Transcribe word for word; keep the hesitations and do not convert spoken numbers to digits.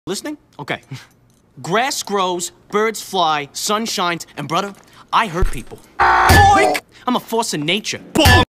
Listening? Okay. Grass grows, birds fly, sun shines, and brother, I hurt people. Boink! I'm a force of nature. Bonk!